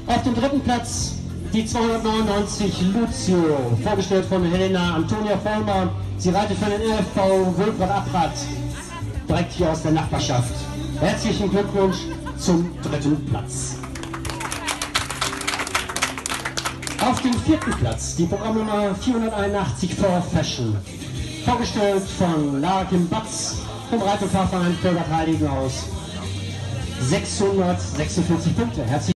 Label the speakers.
Speaker 1: Auf dem dritten Platz die 299 Lucio, vorgestellt von Helena Volmer. Sie reitet für den LFV Wulbrad-Abrad, direkt hier aus der Nachbarschaft. Herzlichen Glückwunsch zum dritten Platz. Auf dem vierten Platz die Programmnummer 481 For Fashion, vorgestellt von Platz vom Reit- und Fahrverein Herzlichen aus. 646 Punkte. Herzlichen